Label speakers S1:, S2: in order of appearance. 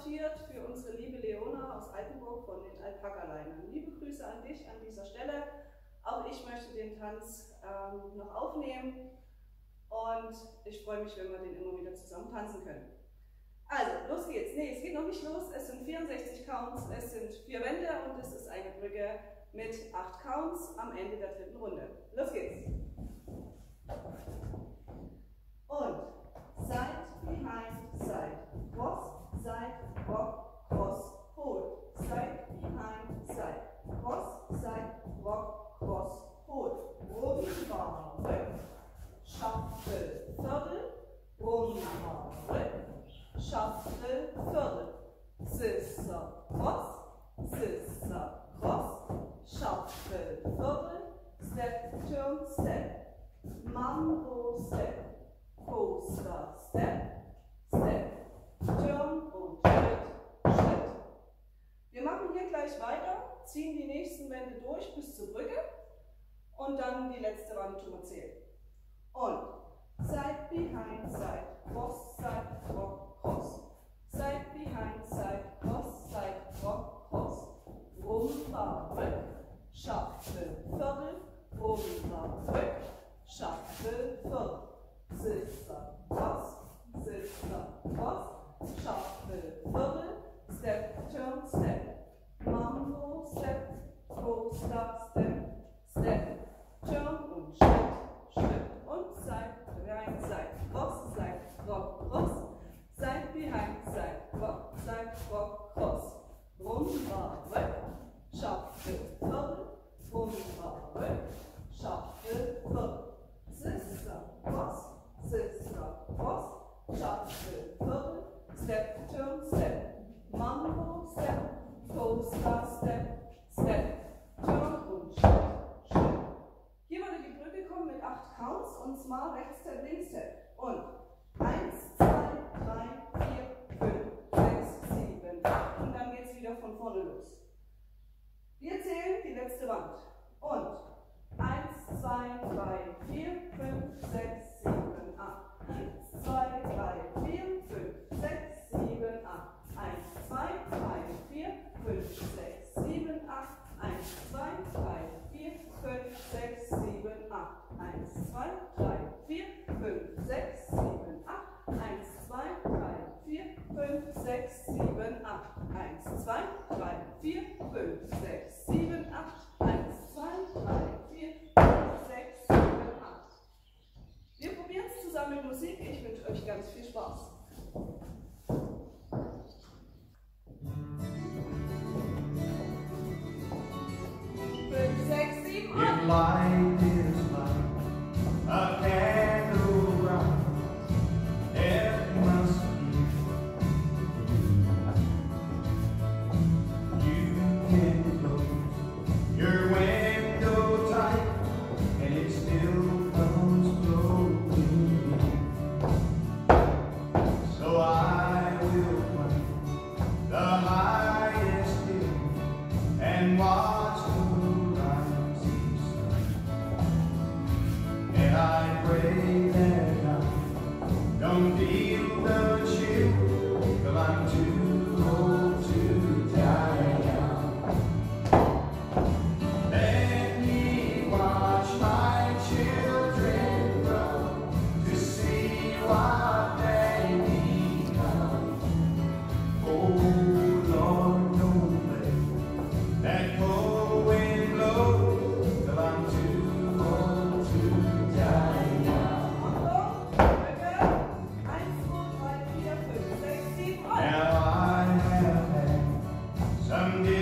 S1: adaptiert für unsere liebe Leona aus Altenburg von den Alpaka-Leinern. Liebe Grüße an dich an dieser Stelle. Auch ich möchte den Tanz noch aufnehmen und ich freue mich, wenn wir den immer wieder zusammen tanzen können. Also, los geht's. Nee, es geht noch nicht los. Es sind 64 Counts, es sind 4 Wände und es ist eine Brücke mit 8 Counts am Ende der dritten Runde. Los geht's. Und side, behind, side, cross, side, rock, cross, hold. Side, behind, side, cross, side, rock, cross, hold. Rumbar, rück, Shuffle, Viertel, Rumbar, rück, Shuffle, Viertel, Scissor, cross, Shuffle, Viertel, Step, Turn, Step, Mambo, Step, Coaster, Step, Step, Turn und Schritt, Schritt. Wir machen hier gleich weiter, ziehen die nächsten Wände durch bis zur Brücke und dann die letzte Wand tun wir zählen. Und side, behind, side, cross, side, rock, cross. Side, behind, side, cross, side, rock, cross. Rumba, rück, Shuffle, Viertel, Rumba, rück, Shuffle, Viertel. Scissor, cross, Shuffle, Viertel, Step, Turn, Step. Mambo, Step, Coaster, Step, Step, Turn und Schritt, Schritt. Und side, behind, side, cross, side, rock, cross. Side, behind, side, rock, cross. Rumba, rück, Shuffle, Viertel, Rumba, rück, Shuffle, Viertel. Scissor, cross, Shuffle, Viertel, Step, Turn, Step. Mambo, Step, Coaster, Step, Step, Turn und Schritt, Schritt. Hier würde die Brücke kommen mit 8 Counts und zwar Rechts-Step, Links-Step. Und 1, 2, 3, 4, 5, 6, 7, 8 und dann geht es wieder von vorne los. Wir zählen die letzte Wand. Und 1, 2, 3, 4, 5, 6, 7, 8. 1, 2, 3, 4, 5, 6, 7, 8. 1, 2, 3, 4, 5, 6, 7, 8. 1, 2, 3, 4, 5, 6, 7, 8. 1, 2, 3, 4, 5, 6, 7, 8. 1, 2, 3, 4, 5, 6, 7, 8. 1, 2, 3, 4, 5, 6, 7, 8. 1, 2, 3, 4, 5, 6, 7, 8. Wir probieren es zusammen mit Musik. Ich wünsche euch ganz viel Spaß. 5, 6, 7, 8.
S2: Light is like a candle bright. It must be. You can close your window tight, and it still comes blowing in. So I will climb the highest hill and watch the rising sun. And I pray that I don't feel the chill till I'm too old to die young. Let me watch my children grow to see what they become. Oh Lord, don't let that cold wind blow till I'm too old to die young.
S1: Brücke. 1, 2, 3, 4, 5, 6, 7, 8.
S2: Now I have had some